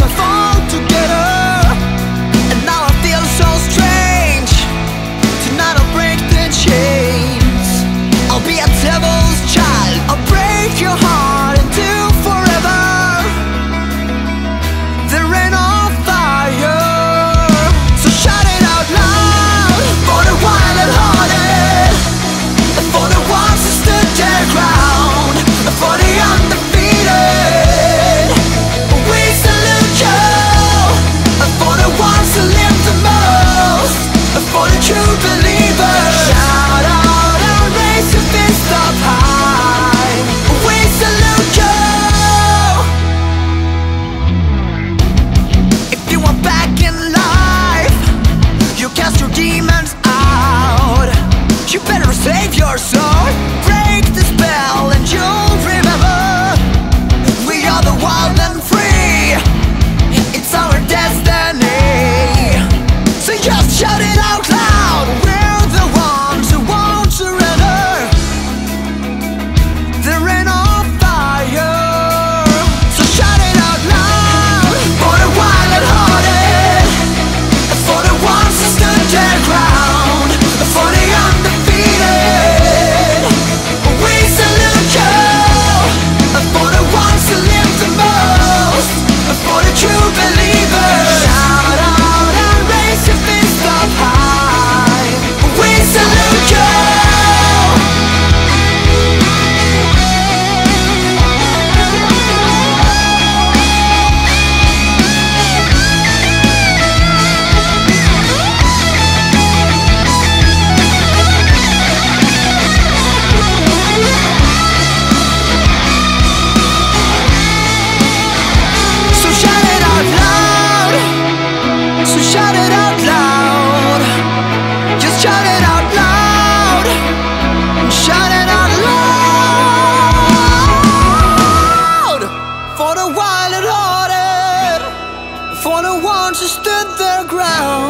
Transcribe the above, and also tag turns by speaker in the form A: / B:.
A: fall together. And now I feel so strange. Tonight I'll break the chains. I'll be a devil's child. I'll break your heart into forever. There ain't no fire, so shout it out loud for the wild-hearted, for the ones who stood their ground, for the undefeated. We salute you, for the ones who live the most, for the true believers. Shout out and raise your fist up high. We salute you. If you are back in life, you cast your demons out. You better save your soul, break the spell, and you'll remember we are the wild and free. It's our destiny. So just shout it out loud. We're the ones who won't surrender. There ain't no fire, so shout it out loud for the wild-hearted, for the ones who stood their ground, for the undefeated. We salute you, for the ones who live the most, for the true believers. Shout out and raise your fist up high. We salute you. So shout it out loud. So shout it out loud. Just shout it out loud. Shout it out loud. For the wild-hearted, for the ones who stood their ground.